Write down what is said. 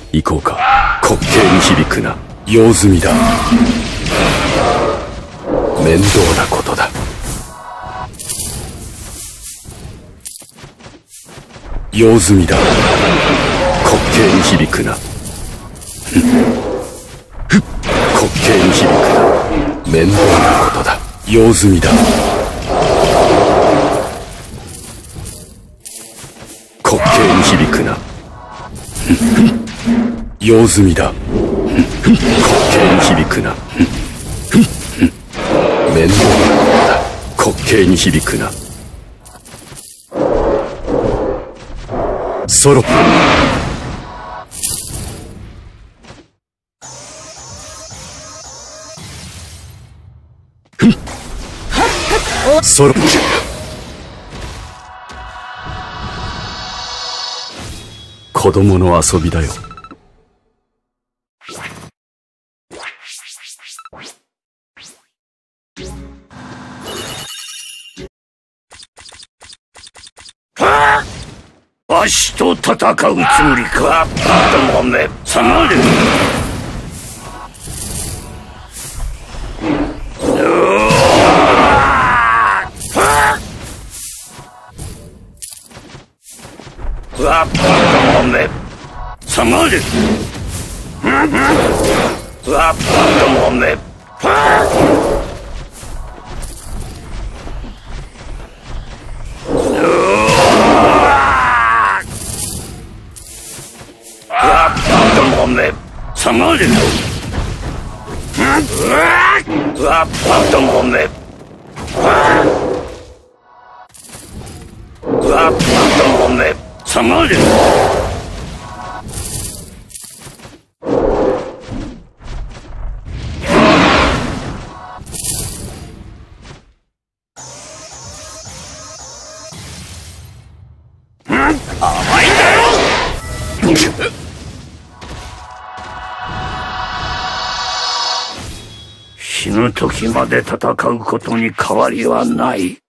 行こうか。滑稽に響くな。用済みだ。面倒なことだ。用済みだ。滑稽に響くな。滑稽に響くな。面倒なことだ。用済みだ。滑稽に響くな。用済みだ。滑稽に響くな。面倒なことだ。滑稽に響くな。ソロソロ子供の遊びだよ。 わしと戦うつもりか。どもめ、下がれ。どもめ、下がれ。どもめ。下がれ。どもめ。どもめ。下がれ。甘いんだよ。死ぬ時まで戦うことに変わりはない。